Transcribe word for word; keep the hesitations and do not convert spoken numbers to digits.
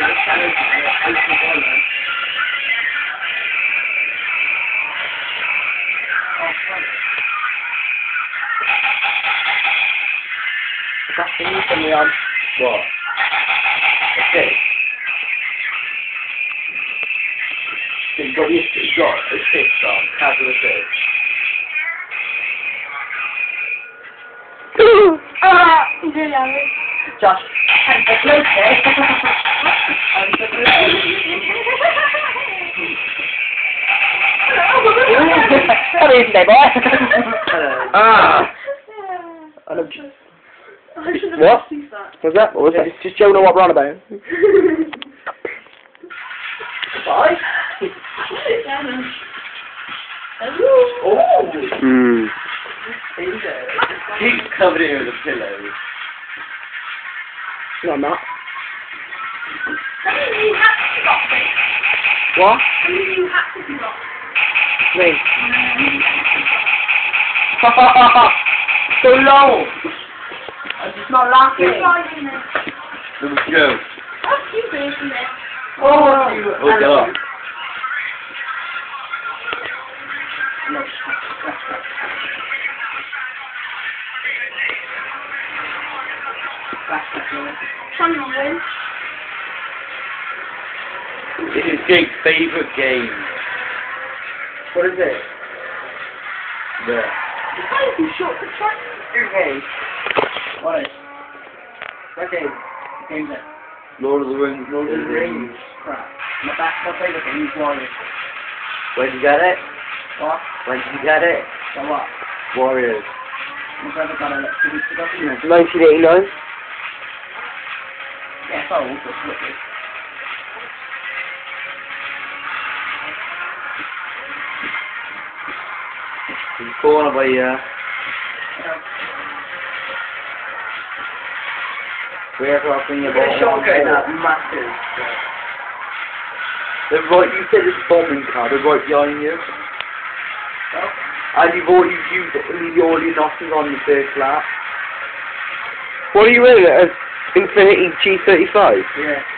That's the new thing we on. What? Okay. So you got your, you got a six on, casual a six. Ah, yeah. Josh, it's okay. Come in there, boy. Ah. I love you. I should have What? received that. What's that? What was that? Just Joe know what we're on about. Bye. Oh! Hmm. He's covered it with a pillow. No, I'm not. How many new hats have you got, Chris? What? How many new hats have you got? Me. So low! I'm just not laughing. You're driving there. It was Joe. What's you doing there? Oh, oh God. Come on, then. This is Jake's favourite game. What is it? Yeah. It's kind of too short to try. Okay. What is? What game? Game's it? Lord of the Rings. Lord of the Rings. Crap. My back, my favourite game is Warriors. Where did you get it? What? When did you get it? So what? Warriors. My brother got it like two weeks ago. nineteen eighty-nine. Yeah, it's old, but it's wicked. He's calling by you. Where's our thing Look at the about shotgun, that massive. They're right, you said it's bombing car, they're right behind you. Oh. And you've already used all your notches on the first lap. What are you in? An Infinity G thirty-five? Yeah.